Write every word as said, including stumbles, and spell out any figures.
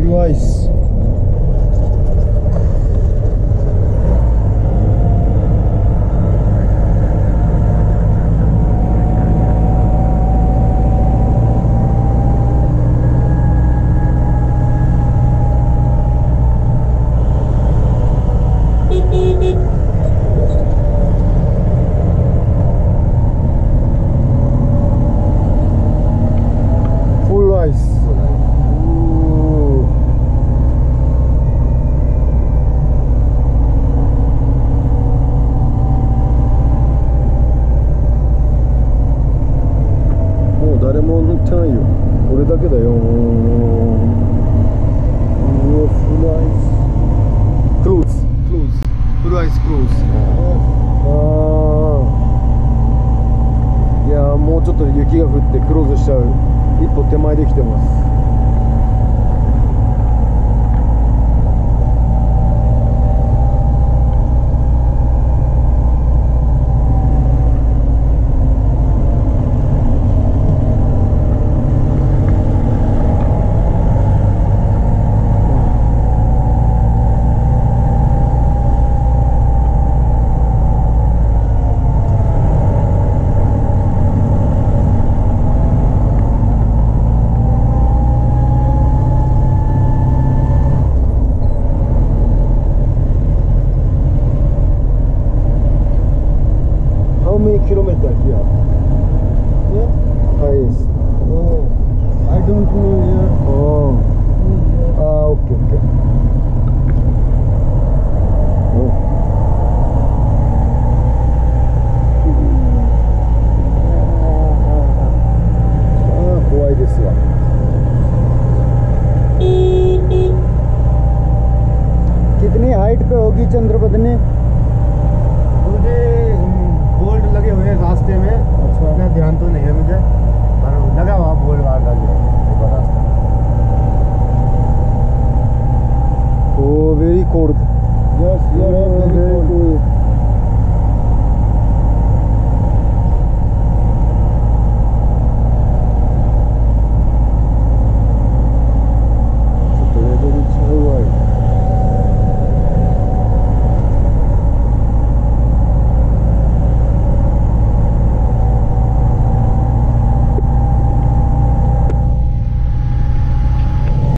Full ice.俺だけだよ。うわ、フルアイスクローズ、クローズ、フルアイスクローズ。ああ、いやー、もうちょっとで雪が降ってクローズしちゃう。一歩手前で来てます。How many kilometers here? Yeah? Highest. Oh, I don't know here. Oh. Ah, okay, okay. Oh. Ah, 怖いですわ。 कितनी हाइट पे होगी चंद्रपदनी?